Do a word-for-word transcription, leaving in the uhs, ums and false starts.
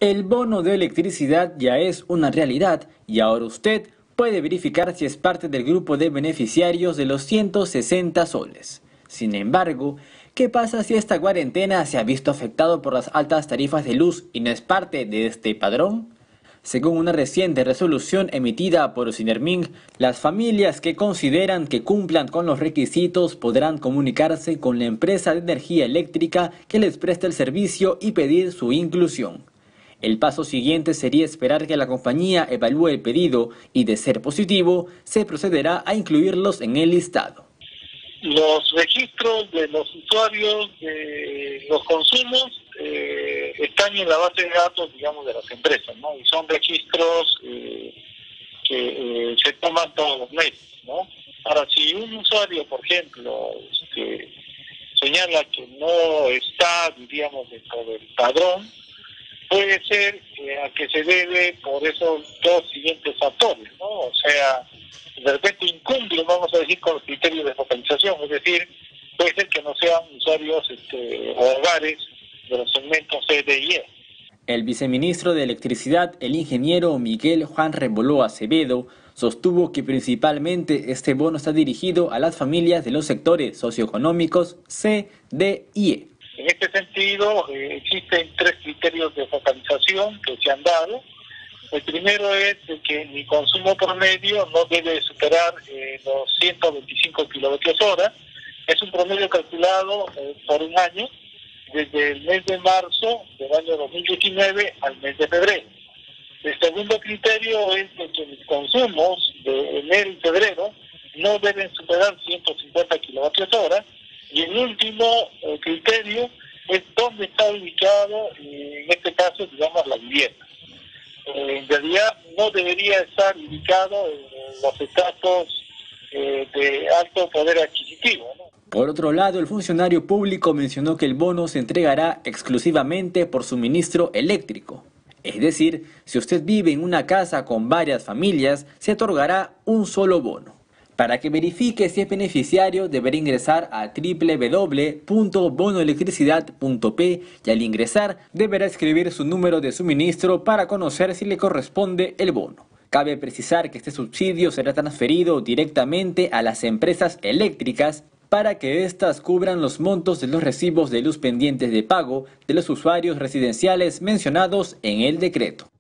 El bono de electricidad ya es una realidad y ahora usted puede verificar si es parte del grupo de beneficiarios de los ciento sesenta soles. Sin embargo, ¿qué pasa si esta cuarentena se ha visto afectado por las altas tarifas de luz y no es parte de este padrón? Según una reciente resolución emitida por Sinermin, las familias que consideran que cumplan con los requisitos podrán comunicarse con la empresa de energía eléctrica que les presta el servicio y pedir su inclusión. El paso siguiente sería esperar que la compañía evalúe el pedido y, de ser positivo, se procederá a incluirlos en el listado. Los registros de los usuarios de los consumos eh, están en la base de datos, digamos, de las empresas, ¿no? Y son registros eh, que eh, se toman todos los meses, ¿no? Ahora, si un usuario, por ejemplo, este, señala que no está, diríamos, dentro del padrón, puede ser eh, a que se debe por esos dos siguientes factores, ¿no? O sea, de repente incumple, vamos a decir, con los criterios de focalización, es decir, puede ser que no sean usuarios este, o hogares de los segmentos C, D y E. El viceministro de Electricidad, el ingeniero Miguel Juan Reboló Acevedo, sostuvo que principalmente este bono está dirigido a las familias de los sectores socioeconómicos C, D y E. En este sentido, eh, existen tres criterios de focalización que se han dado. El primero es de que mi consumo promedio no debe superar eh, los ciento veinticinco kilovatios hora. Es un promedio calculado eh, por un año, desde el mes de marzo del año dos mil diecinueve al mes de febrero. El segundo criterio es de que mis consumos de enero y febrero no deben superar ciento cincuenta kilovatios hora. Y el último eh, criterio es dónde está ubicado, eh, en este caso, digamos, la vivienda. Eh, en realidad no debería estar ubicado en los estratos eh, de alto poder adquisitivo, ¿no? Por otro lado, el funcionario público mencionó que el bono se entregará exclusivamente por suministro eléctrico. Es decir, si usted vive en una casa con varias familias, se otorgará un solo bono. Para que verifique si es beneficiario, deberá ingresar a doble u doble u doble u punto bonoelectricidad punto pe y al ingresar deberá escribir su número de suministro para conocer si le corresponde el bono. Cabe precisar que este subsidio será transferido directamente a las empresas eléctricas para que éstas cubran los montos de los recibos de luz pendientes de pago de los usuarios residenciales mencionados en el decreto.